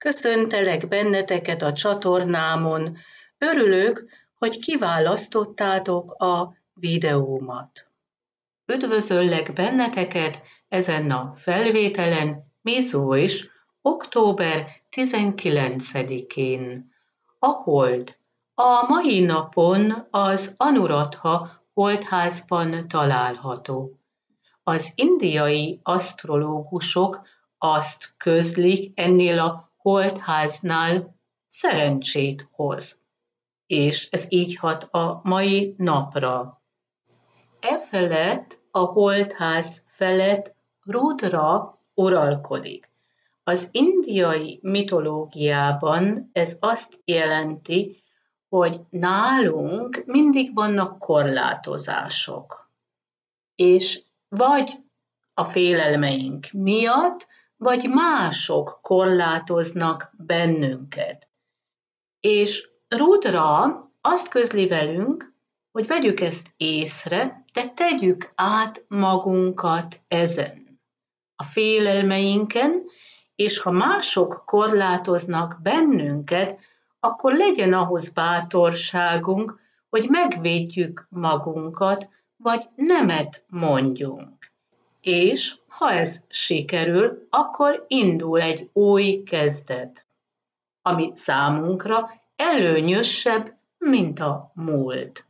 Köszöntelek benneteket a csatornámon. Örülök, hogy kiválasztottátok a videómat. Üdvözöllek benneteket ezen a felvételen, Mizu is, október 19-én. A hold. A mai napon az Anuradha holdházban található. Az indiai asztrológusok azt közlik ennél a holdháznál szerencsét hoz, és ez így hat a mai napra. Efelett, a holdház felett Rudra uralkodik. Az indiai mitológiában ez azt jelenti, hogy nálunk mindig vannak korlátozások, és vagy a félelmeink miatt, vagy mások korlátoznak bennünket. És Rudra azt közli velünk, hogy vegyük ezt észre, de tegyük át magunkat ezen, a félelmeinken, és ha mások korlátoznak bennünket, akkor legyen ahhoz bátorságunk, hogy megvédjük magunkat, vagy nemet mondjunk. És ha ez sikerül, akkor indul egy új kezdet, ami számunkra előnyösebb, mint a múlt.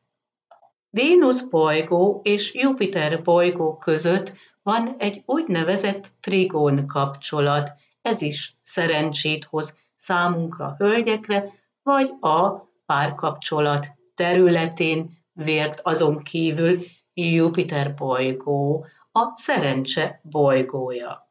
Vénusz bolygó és Jupiter bolygó között van egy úgynevezett trigón kapcsolat, ez is szerencsét hoz számunkra, hölgyekre, vagy a párkapcsolat területén vért azon kívül Jupiter bolygó, a szerencse bolygója.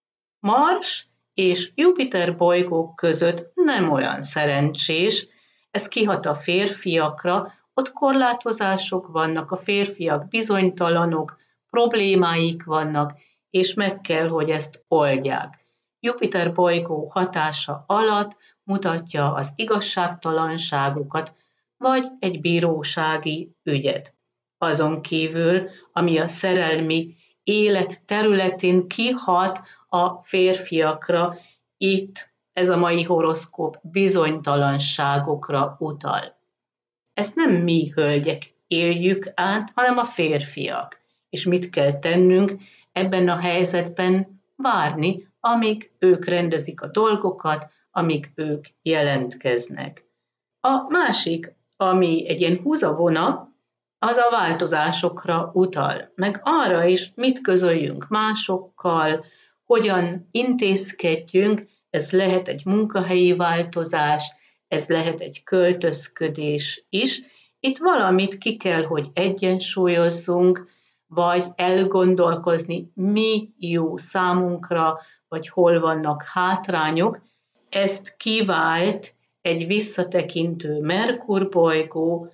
Mars és Jupiter bolygók között nem olyan szerencsés, ez kihat a férfiakra, ott korlátozások vannak, a férfiak bizonytalanok, problémáik vannak, és meg kell, hogy ezt oldják. Jupiter bolygó hatása alatt mutatja az igazságtalanságokat, vagy egy bírósági ügyet. Azon kívül, ami a szerelmi élet területén kihat a férfiakra, itt ez a mai horoszkóp bizonytalanságokra utal. Ezt nem mi hölgyek éljük át, hanem a férfiak. És mit kell tennünk ebben a helyzetben? Várni, amíg ők rendezik a dolgokat, amíg ők jelentkeznek. A másik, ami egy ilyen húzavona, az a változásokra utal, meg arra is, mit közöljünk másokkal, hogyan intézkedjünk, ez lehet egy munkahelyi változás, ez lehet egy költözködés is. Itt valamit ki kell, hogy egyensúlyozzunk, vagy elgondolkozni, mi jó számunkra, vagy hol vannak hátrányok. Ezt kivált egy visszatekintő Merkur bolygó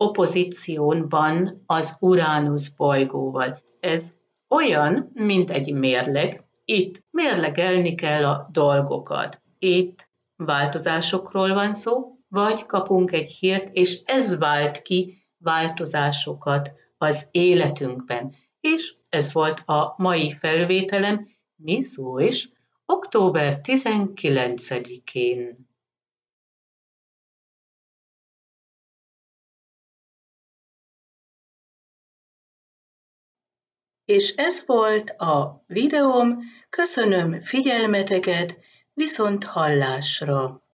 opozícióban az Uránusz bolygóval. Ez olyan, mint egy mérleg. Itt mérlegelni kell a dolgokat. Itt változásokról van szó, vagy kapunk egy hírt, és ez vált ki változásokat az életünkben. És ez volt a mai felvételem, Mizu is, október 19-én. És ez volt a videóm, köszönöm figyelmeteket, viszont hallásra!